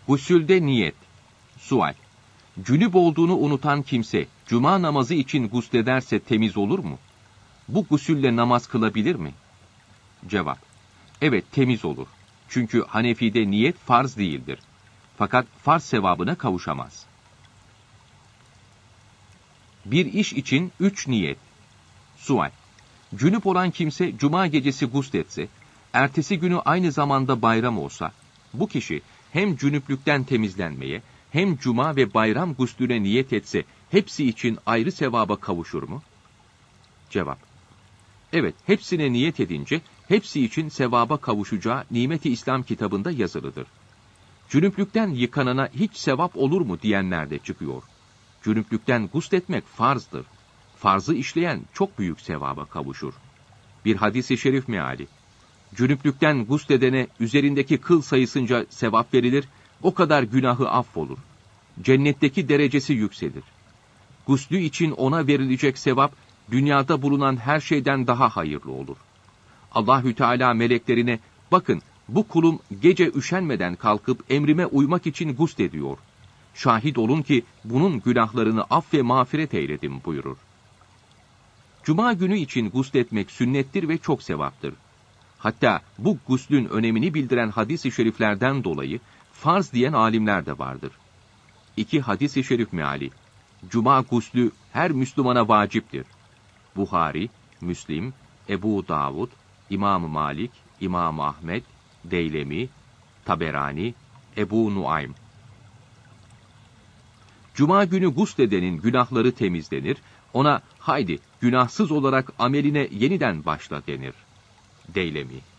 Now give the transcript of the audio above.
Gusülde niyet. Sual. Cünüp olduğunu unutan kimse, cuma namazı için guslederse temiz olur mu? Bu gusülle namaz kılabilir mi? Cevap. Evet, temiz olur. Çünkü Hanefi'de niyet farz değildir. Fakat farz sevabına kavuşamaz. Bir iş için 3 niyet. Sual. Cünüp olan kimse cuma gecesi gusletse, ertesi günü aynı zamanda bayram olsa, bu kişi hem cünüplükten temizlenmeye, hem cuma ve bayram guslüne niyet etse, hepsi için ayrı sevaba kavuşur mu? Cevap. Evet, hepsine niyet edince, hepsi için sevaba kavuşacağı Nimet-i İslam kitabında yazılıdır. Cünüplükten yıkanana hiç sevap olur mu diyenler de çıkıyor. Cünüplükten gusletmek farzdır. Farzı işleyen çok büyük sevaba kavuşur. Bir hadis-i şerif meali. Cünüplükten gusledene üzerindeki kıl sayısınca sevap verilir, o kadar günahı affolur. Cennetteki derecesi yükselir. Guslü için ona verilecek sevap, dünyada bulunan her şeyden daha hayırlı olur. Allahü Teala meleklerine, bakın bu kulum gece üşenmeden kalkıp emrime uymak için guslediyor. Şahit olun ki bunun günahlarını aff ve mağfiret eyledim buyurur. Cuma günü için gusletmek sünnettir ve çok sevaptır. Hatta bu guslün önemini bildiren hadis-i şeriflerden dolayı farz diyen alimler de vardır. 2 hadis-i şerif meali. Cuma guslü her Müslümana vaciptir. Buhari, Müslim, Ebu Davud, İmam Malik, İmam Ahmed, Deylemi, Taberani, Ebu Nuaym. Cuma günü gusledenin günahları temizlenir, ona haydi günahsız olarak ameline yeniden başla denir. Deylemi.